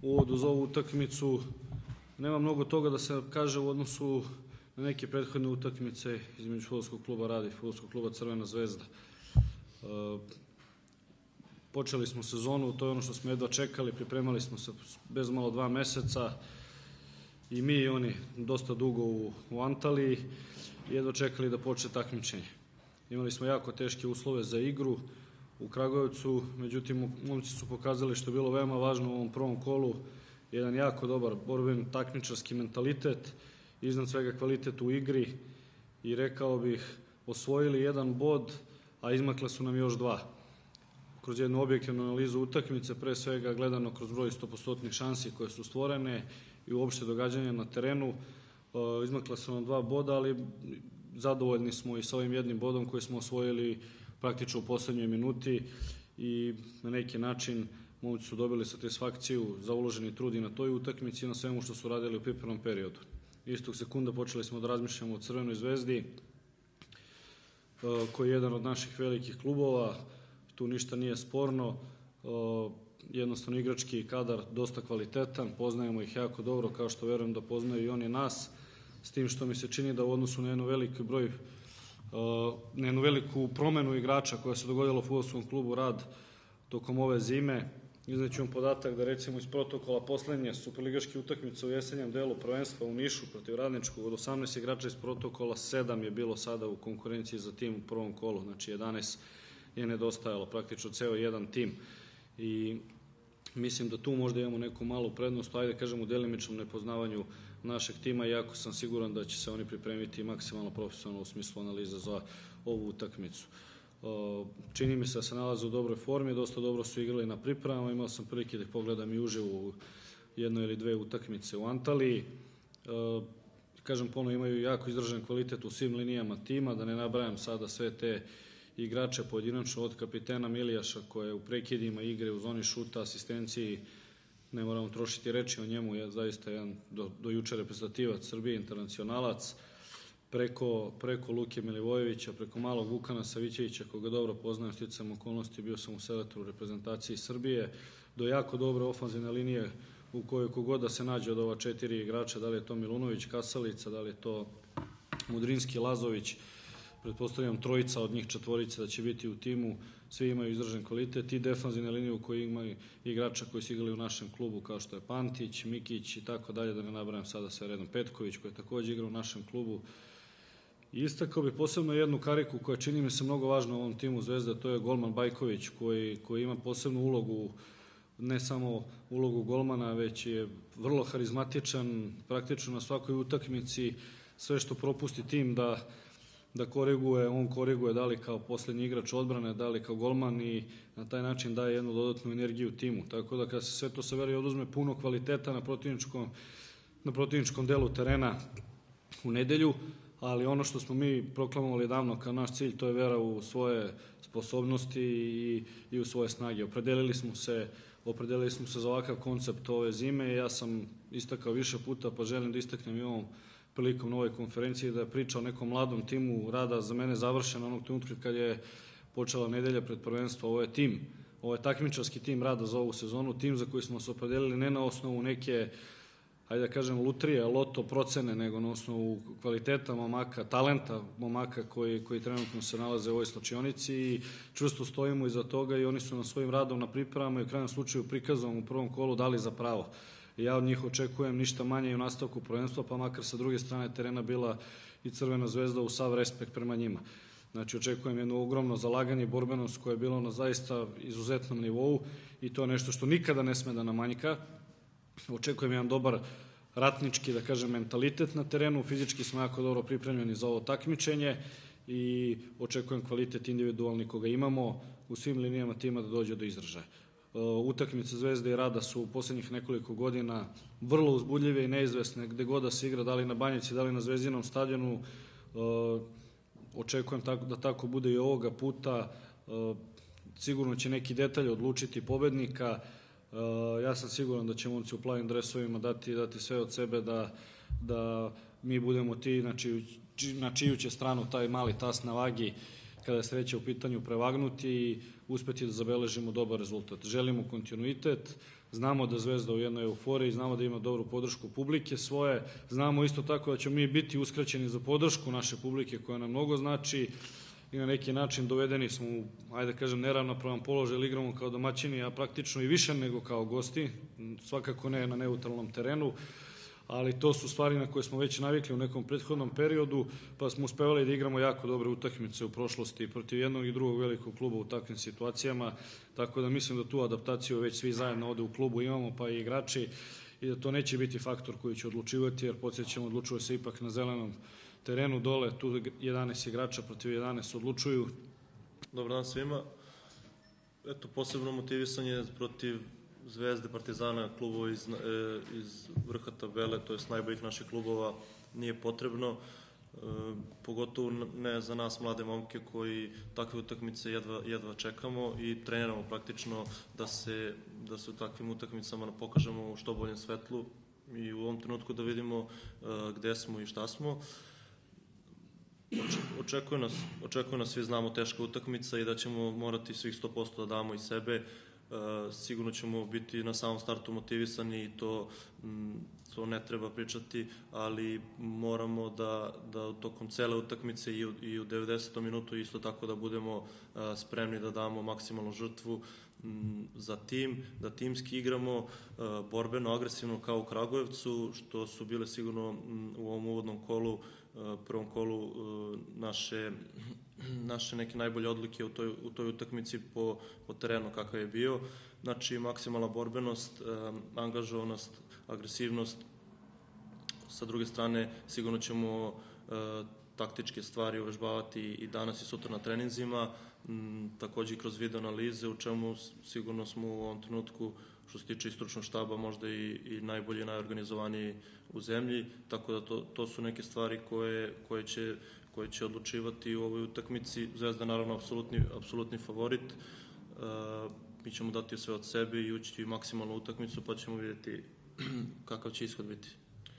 uvodu za ovu utakmicu. Nema mnogo toga da se kaže u odnosu na neke prethodne utakmice između Fudbalskog kluba Rad i Fudbalskog kluba Crvena zvezda. Počeli smo sezonu, to je ono što smo jedva čekali, pripremali smo se bez malo 2 meseca, i mi i oni dosta dugo u Antaliji, i jedva čekali da počne takmičenje. Imali smo jako teške uslove za igru u Kragujevcu, međutim momci su pokazali, što je bilo veoma važno u ovom prvom kolu, jedan jako dobar borben takmičarski mentalitet, iznad svega kvalitet u igri, i rekao bih osvojili 1 bod, a izmakle su nam još 2. Kroz jednu objektivnu analizu utakmice, pre svega gledano kroz broj 100% šansi koje su stvorene i uopšte događanja na terenu, izmakla su nam 2 boda, ali zadovoljni smo i sa ovim 1 bodom koji smo osvojili praktično u poslednjoj minuti, i na neki način momci su dobili satisfakciju za uloženi trud i na toj utakmici i na svemu što su radili u pripremnom periodu. Istog sekunda počeli smo da razmišljamo o Crvenoj zvezdi, koji je jedan od naših velikih klubova, tu ništa nije sporno, jednostavno igrački kadar dosta kvalitetan, poznajemo ih jako dobro, kao što verujem da poznaju i oni nas, s tim što mi se čini da u odnosu na jednu veliku promenu igrača koja se dogodila u Fudbalskom klubu Rad tokom ove zime, izneću vam podatak da recimo iz protokola poslednje superligaške utakmice u jesenjem delu prvenstva u Nišu protiv Radničkog, od 18 igrača iz protokola 7 je bilo sada u konkurenciji za tim u prvom kolu, znači 11 je nedostajalo, praktično ceo jedan tim, i mislim da tu možda imamo neku malu prednost, ajde kažem u delimičnom nepoznavanju našeg tima, iako sam siguran da će se oni pripremiti maksimalno profesionalno u smislu analize za ovu utakmicu. Čini mi se da se nalaze u dobroj formi, dosta dobro su igrali na pripremama, imao sam prilike da ih pogledam i uživo u 1 ili 2 utakmice u Antaliji. Kažem, ponovno imaju jako izražen kvalitet u svim linijama tima, da ne nabrajam sada sve te igrače pojedinačno, od kapitena Milijaša koje u prekidima igre u zoni šuta, asistenciji, ne moramo trošiti reči o njemu, je zaista jedan do juče reprezentativac Srbije, internacionalac, preko Luke Milivojevića, preko malog Vukana Savićevića, koga dobro poznajem sticajem okolnosti, bio sam u selektoru reprezentacije Srbije, do jako dobre ofanzivne linije u kojoj kogod da se nađe od ova 4 igrača, da li je to Milunović, Kasalica, da li je to Mudrinski, Lazović, pretpostavljam trojica od njih 4 da će biti u timu, svi imaju izražen kvalitet, i defanzivne linije u kojoj imaju igrača koji su igrali u našem klubu, kao što je Pantić, Mikić i tako dalje, da ne nabrajam sada sve redom, Petković koji je takođe igrao u našem klubu. I istakao bih posebno jednu kariku koja čini mi se mnogo važna u ovom timu Zvezda, to je golman Bajković, koji ima posebnu ulogu, ne samo ulogu golmana, već je vrlo harizmatičan, praktično na svakoj utakmici, sve što propusti tim da koriguje, on koriguje, da li kao poslednji igrač odbrane, da li kao golman, i na taj način daje jednu dodatnu energiju timu. Tako da kada se sve to saveri, oduzme puno kvaliteta na protivničkom delu terena u nedelju, ali ono što smo mi proklamovali davno kao naš cilj, to je vera u svoje sposobnosti i u svoje snage. Opredelili smo se za ovakav koncept ove zime, i ja sam istakao više puta, pa želim da istaknem i ovom prilikom na ovoj konferenciji, da je priča o nekom mladom timu Rada za mene završena onog trenutka kad je počela nedelja pred prvenstvo. Ovo je takmičarski tim Rada za ovu sezonu, tim za koji smo se opredelili ne na osnovu neke, ajde da kažem, lutrije, loto procene, nego na osnovu kvaliteta momaka, talenta momaka koji trenutno se nalaze u ovoj slačionici, i čvrsto stojimo iza toga, i oni su na svojim radom na pripremama i u krajnjem slučaju prikazom u prvom kolu dali za pravo. Ja od njih očekujem ništa manje i u nastavku prvenstva, pa makar sa druge strane terena bila i Crvena zvezda, u sav respekt prema njima. Znači, očekujem jedno ogromno zalaganje i borbenost koje je bilo na zaista izuzetnom nivou, i to je nešto što nikada ne sme da nam manjka. Očekujem jedan dobar ratnički, da kažem, mentalitet na terenu, fizički smo jako dobro pripremljeni za ovo takmičenje, i očekujem kvalitet individualni koga imamo u svim linijama tima da dođe do izražaja. Utakmice Zvezde i Rada su u poslednjih nekoliko godina vrlo uzbudljive i neizvesne, gde god da se igra, da li na Banjici, da li na Zvezdinom stadionu. Očekujem da tako bude i ovoga puta. Sigurno će neki detalj odlučiti pobednika. Ja sam siguran da će momci u plavim dresovima dati sve od sebe da mi budemo ti na čiju će stranu taj mali tas na vagi kada je sreća u pitanju prevagnuti. uspeti da zabeležimo dobar rezultat. Želimo kontinuitet, znamo da Zvezda u jednoj euforiji, znamo da ima dobru podršku publike svoje, znamo isto tako da ćemo mi biti uskraćeni za podršku naše publike koja nam mnogo znači i na neki način dovedeni smo u, ajde kažem, neravnopravan položaj, ili igramo kao domaćini, a praktično i više nego kao gosti, svakako ne na neutralnom terenu, ali to su stvari na koje smo već navikli u nekom prethodnom periodu, pa smo uspevali da igramo jako dobre utakmice u prošlosti protiv jednog i drugog velikog kluba u takvim situacijama, tako da mislim da tu adaptaciju već svi zajedno ovde u klubu imamo, pa i igrači, i da to neće biti faktor koji će odlučivati, jer podsjećamo, odlučuje se ipak na zelenom terenu dole, tu 11 igrača protiv 11 odlučuju. Dobar dan svima. Eto, posebno motivisanje protiv Zvezde, Partizana, klubova iz vrha tabele, to je najboljih naših klubova, nije potrebno. Pogotovo ne za nas mlade momke koji takve utakmice jedva čekamo i treniramo praktično da se u takvim utakmicama pokažemo u što boljem svetlu i u ovom trenutku da vidimo gde smo i šta smo. Očekuje nas, svi znamo, teška utakmica i da ćemo morati svih 100% da damo iz sebe. Sigurno ćemo biti na samom startu motivisani i to ne treba pričati, ali moramo da tokom cele utakmice i u 90. minutu isto tako da budemo spremni da damo maksimalnu žrtvu za tim, da timski igramo, borbeno, agresivno kao u Kragujevcu, što su bile sigurno u ovom uvodnom kolu, prvom kolu naše neke najbolje odlike u toj utakmici po terenu kakav je bio. Znači, maksimalna borbenost, angažovanost, agresivnost. Sa druge strane, sigurno ćemo taktičke stvari uvežbavati i danas i sutra na treninzima, takođe i kroz video analize, u čemu sigurno smo u ovom trenutku, što se tiče i stručnog štaba, možda i najbolji i najorganizovaniji u zemlji, tako da to su neke stvari koje će odlučivati u ovoj utakmici. Zvezda, naravno, apsolutni favorit. Mi ćemo dati sve od sebe i ući maksimalnu utakmicu, pa ćemo vidjeti kakav će ishod biti.